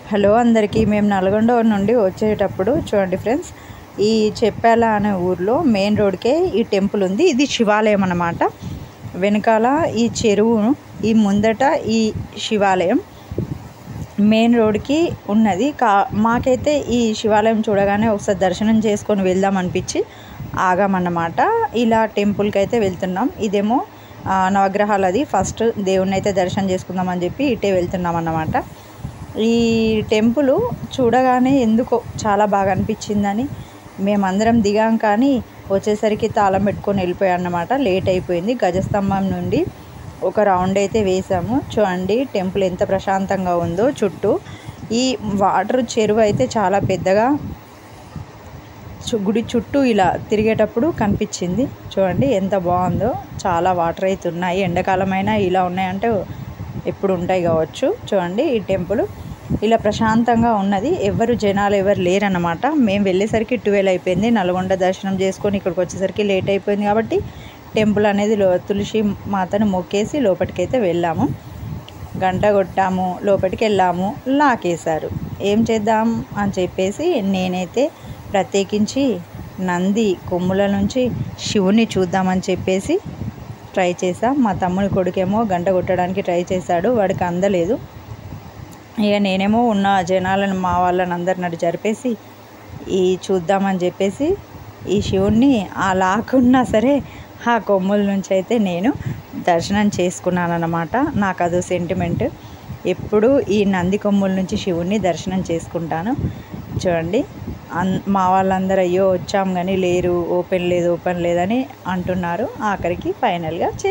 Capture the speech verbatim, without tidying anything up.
Hello అందరికీ, మేము నల్గొండ నుండి వచ్చేటప్పుడు చూడండి ఫ్రెండ్స్, ఈ చెప్పాల అనే ఊర్లో మెయిన్ రోడ్కే ఈ టెంపుల్ ఉంది. ఇది శివాలయం అన్నమాట. వెనకాల ఈ చెరువు, ఈ ముందట ఈ శివాలయం మెయిన్ రోడ్కి ఉన్నది. కా మాకైతే ఈ శివాలయం చూడగానే ఒకసారి దర్శనం చేసుకొని వెళ్దాం అనిపించి ఆగామన్నమాట. ఇలా టెంపుల్కి అయితే వెళ్తున్నాం. ఇదేమో నవగ్రహాలది. ఫస్ట్ దేవుణ్ణి అయితే దర్శనం చేసుకుందామని చెప్పి ఇటే వెళ్తున్నాం అన్నమాట. ఈ టెంపుల్ చూడగానే ఎందుకో చాలా బాగా అనిపించిందని మేమందరం దిగాం, కానీ వచ్చేసరికి తాళం పెట్టుకొని వెళ్ళిపోయాం అన్నమాట. లేట్ అయిపోయింది. గజస్తంభం నుండి ఒక రౌండ్ అయితే వేసాము. చూడండి టెంపుల్ ఎంత ప్రశాంతంగా ఉందో. చుట్టూ ఈ వాటర్ చెరువు అయితే చాలా పెద్దగా గుడి చుట్టూ ఇలా తిరిగేటప్పుడు కనిపించింది. చూడండి ఎంత బాగుందో. చాలా వాటర్ అయితే ఉన్నాయి. ఎండాకాలమైనా ఇలా ఉన్నాయంటే ఎప్పుడు ఉంటాయి కావచ్చు. చూడండి ఈ టెంపుల్ ఇలా ప్రశాంతంగా ఉన్నది. ఎవరు జనాలు ఎవరు లేరన్నమాట. మేము వెళ్ళేసరికి ట్వెల్వ్ అయిపోయింది. నల్గొండ దర్శనం చేసుకొని ఇక్కడికి వచ్చేసరికి లేట్ అయిపోయింది. కాబట్టి టెంపుల్ అనేది లో తులసి మాతను మొక్కేసి లోపలికైతే వెళ్ళాము. గంట కొట్టాము, లోపలికి వెళ్ళాము. లాకేశారు. ఏం చేద్దాం అని చెప్పేసి నేనైతే ప్రత్యేకించి నంది కొమ్ముల నుంచి శివుని చూద్దామని చెప్పేసి ట్రై చేసా. మా తమ్ముని కొడుకేమో గంట కొట్టడానికి ట్రై చేశాడు, వాడికి అందలేదు. ఇక నేనేమో ఉన్న జనాలను మా వాళ్ళని అందరిని జరిపేసి ఈ చూద్దామని చెప్పేసి ఈ శివుణ్ణి ఆ లాక్కున్నా సరే ఆ కొమ్ముల నుంచి అయితే నేను దర్శనం చేసుకున్నాను అన్నమాట. నాకు అదో సెంటిమెంట్. ఎప్పుడు ఈ నంది కొమ్ముల నుంచి శివుణ్ణి దర్శనం చేసుకుంటాను. చూడండి అన్ మా వాళ్ళందరూ అయ్యో వచ్చాం కానీ లేరు, ఓపెన్ లేదు ఓపెన్ లేదని అంటున్నారు. ఆఖరికి ఫైనల్గా